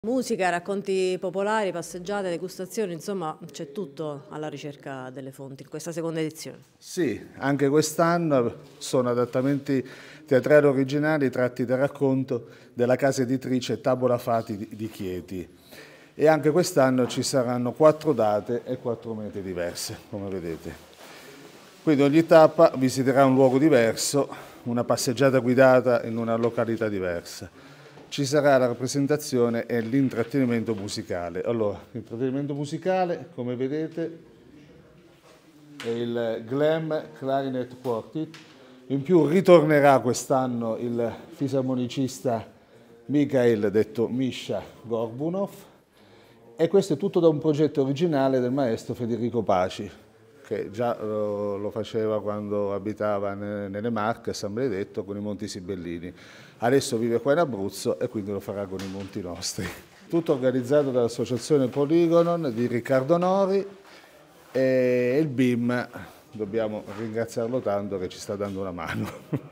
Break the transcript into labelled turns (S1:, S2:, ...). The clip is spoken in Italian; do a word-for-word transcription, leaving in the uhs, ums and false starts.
S1: Musica, racconti popolari, passeggiate, degustazioni, insomma c'è tutto alla ricerca delle fonti in questa seconda edizione.
S2: Sì, anche quest'anno sono adattamenti teatrali originali tratti dal racconto della casa editrice Tavola Fati di Chieti. E anche quest'anno ci saranno quattro date e quattro mete diverse, come vedete. Quindi ogni tappa visiterà un luogo diverso, una passeggiata guidata in una località diversa. Ci sarà la rappresentazione e l'intrattenimento musicale. Allora, l'intrattenimento musicale, come vedete, è il Glam Clarinet Quartet. In più ritornerà quest'anno il fisarmonicista Mikhail, detto Misha Gorbunov, e questo è tutto da un progetto originale del maestro Federico Paci, che già lo, lo faceva quando abitava nelle Marche a San Benedetto con i Monti Sibellini. Adesso vive qua in Abruzzo e quindi lo farà con i monti nostri. Tutto organizzato dall'associazione Polygonon di Riccardo Nori e il B I M, dobbiamo ringraziarlo tanto che ci sta dando una mano.